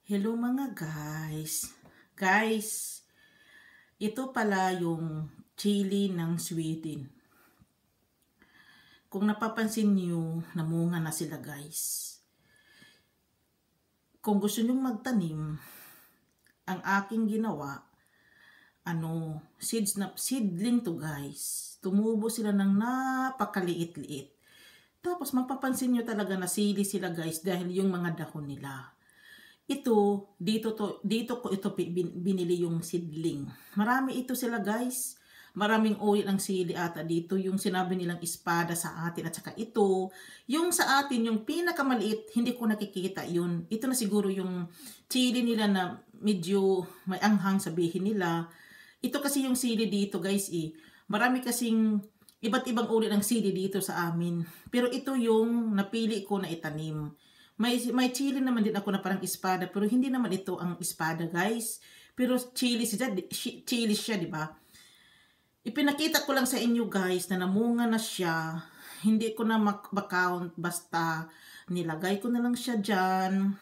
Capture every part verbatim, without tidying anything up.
Hello mga guys. Guys, ito pala yung chili ng Sweden. Kung napapansin niyo, namunga na sila guys. Kung gusto niyo magtanim, ang aking ginawa, ano, seeds na, seedling to guys. Tumubo sila ng napakaliit-liit. Tapos mapapansin niyo talaga na sili sila guys dahil yung mga dahon nila. Ito, dito to, dito ko ito binili yung seedling. Marami ito sila guys. Maraming uri ng sili ata dito. Yung sinabi nilang espada sa atin at saka ito. Yung sa atin, yung pinakamaliit, hindi ko nakikita yun. Ito na siguro yung chili nila na medyo may anghang sabihin nila. Ito kasi yung sili dito guys eh. Marami kasing iba't ibang uri ng sili dito sa amin. Pero ito yung napili ko na itanim. May, may chili naman din ako na parang espada, pero hindi naman ito ang espada, guys. Pero chili siya, chili siya, di ba? Ipinakita ko lang sa inyo, guys, na namunga na siya. Hindi ko na mak-count, basta nilagay ko na lang siya dyan.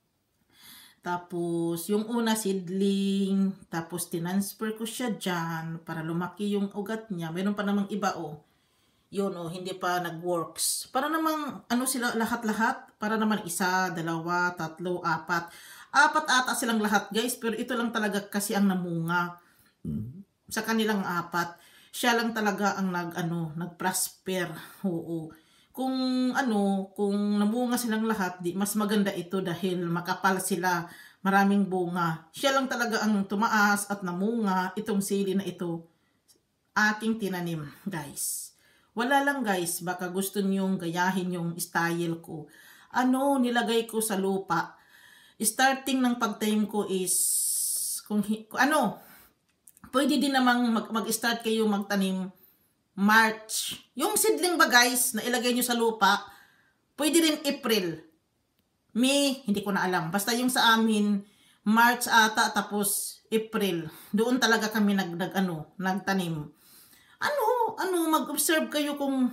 Tapos, yung una seedling, tapos tinansfer ko siya dyan para lumaki yung ugat niya. Meron pa namang iba, oh. Yun oh, hindi pa nag-works. Para namang, ano sila, lahat-lahat. Para naman isa, dalawa, tatlo, apat. Apat ata silang lahat guys. Pero ito lang talaga kasi ang namunga. Sa kanilang apat. Siya lang talaga ang nag, ano, nag-prosper. Oo. Kung ano, kung namunga silang lahat, di, mas maganda ito dahil makapal sila. Maraming bunga. Siya lang talaga ang tumaas at namunga. Itong sili na ito. Aking tinanim guys. Wala lang guys, baka gusto niyong gayahin yung style ko. Ano, nilagay ko sa lupa. Starting ng pagtanim ko is, kung, kung ano, pwede din namang mag-start kayo magtanim March. Yung seedling ba guys, na ilagay nyo sa lupa, pwede rin April. May, hindi ko na alam. Basta yung sa amin, March ata, tapos April. Doon talaga kami nag, nag ano, nagtanim. Ano, ano, mag-observe kayo kung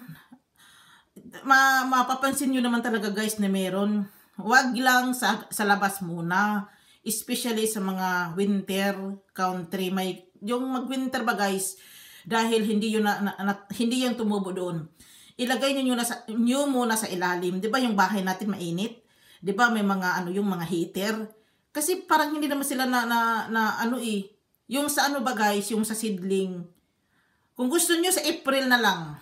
ma mapapansin nyo naman talaga guys na meron. Huwag lang sa, sa labas muna. Especially sa mga winter country. May, yung mag-winter ba guys, dahil hindi yun, na, na, na, hindi yung tumubo doon. Ilagay nyo, na sa, nyo muna sa ilalim. Diba yung bahay natin mainit? Diba may mga, ano, yung mga heater? Kasi parang hindi naman sila na, na, na ano eh. Yung sa ano ba guys, yung sa seedling. Kung gusto nyo sa April na lang,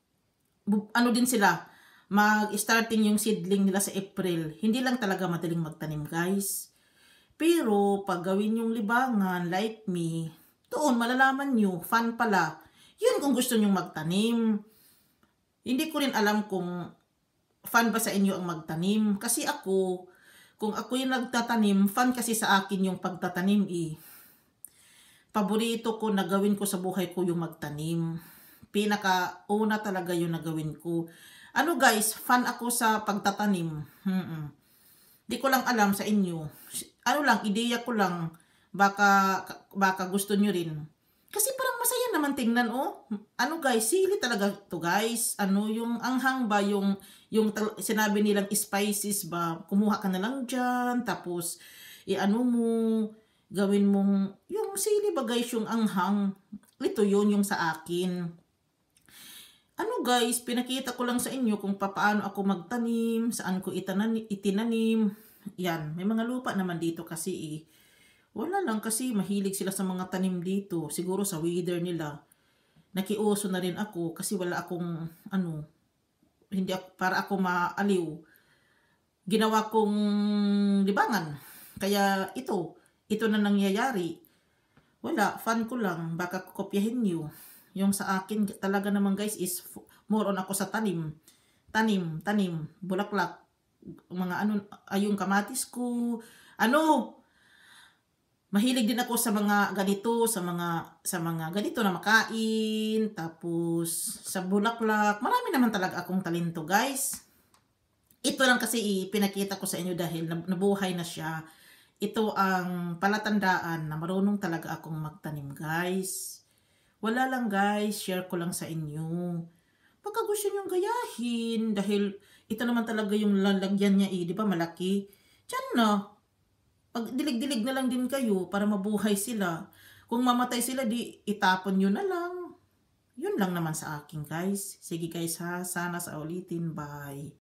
ano din sila, mag-starting yung seedling nila sa April. Hindi lang talaga madaling magtanim guys. Pero pag gawin yung libangan, like me, doon malalaman nyo, fun pala. Yun kung gusto nyo magtanim. Hindi ko rin alam kung fun ba sa inyo ang magtanim. Kasi ako, kung ako yung nagtatanim, fun kasi sa akin yung pagtatanim eh. Paborito ko na gawin ko sa buhay ko yung magtanim. Pinaka-una talaga yung nagawin ko. Ano guys, fan ako sa pagtatanim. Hmm-mm. Di ko lang alam sa inyo. Ano lang, ideya ko lang. Baka, baka gusto nyo rin. Kasi parang masaya naman tingnan, oh. Ano guys, sili talaga to guys. Ano, yung anghang ba, yung, yung sinabi nilang spices ba, kumuha ka na lang dyan. Tapos, i-ano mo, gawin mong, yung sili ba guys, yung anghang, ito yun yung sa akin. Ano guys, pinakita ko lang sa inyo kung paano ako magtanim, saan ko itananim, itinanim. Yan, may mga lupa naman dito kasi eh. Wala lang kasi mahilig sila sa mga tanim dito. Siguro sa weather nila. Nakiuso na rin ako kasi wala akong, ano, hindi ako, para ako maaliw. Ginawa kong libangan. Kaya ito, ito na nangyayari. Wala, fun ko lang. Baka kopyahin nyo. Yung sa akin talaga naman guys is more on ako sa tanim. Tanim, tanim, bulaklak. Mga ano, ay yung kamatis ko. Ano, mahilig din ako sa mga ganito, sa mga, sa mga ganito na makain. Tapos, sa bulaklak. Marami naman talaga akong talento guys. Ito lang kasi pinakita ko sa inyo dahil nabuhay na siya. Ito ang palatandaan na marunong talaga akong magtanim guys. Wala lang guys, share ko lang sa inyo. Pagka gusto nyong gayahin, dahil ito naman talaga yung lalagyan niya eh, di ba malaki? Diyan na. Pagdilig-dilig na lang din kayo para mabuhay sila. Kung mamatay sila, di itapon nyo na lang. Yun lang naman sa akin, guys. Sige guys ha, sana sa ulitin. Bye.